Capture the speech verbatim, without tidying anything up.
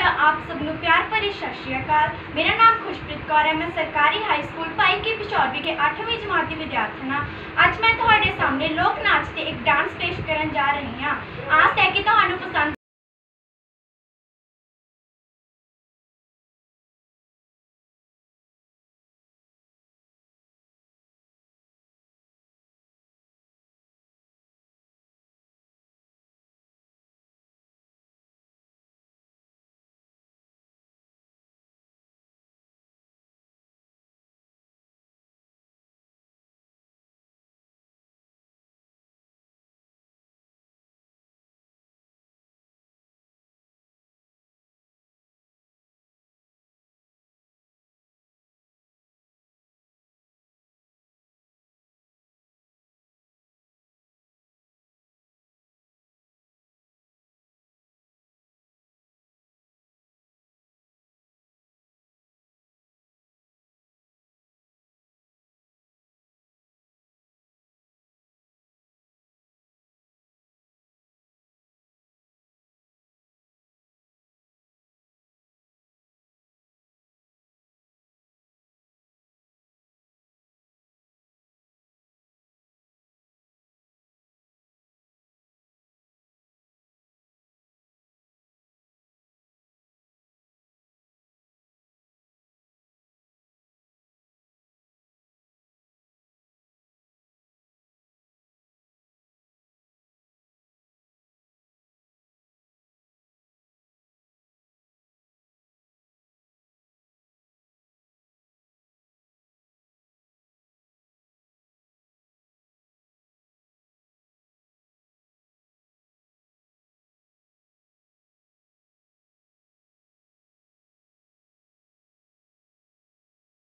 तो आप सबनों प्यार भरी सत श्री अकाल। मेरा नाम खुशप्रीत कौर है। मैं सरकारी हाई स्कूल भाई के पिछौर विखे अठवीं जमात की विद्यार्थी हाँ। अज मैं तुहाडे सामने लोक नाच ते एक डांस पेश करन जा रही हाँ। आस है कि तुहानूं पसंद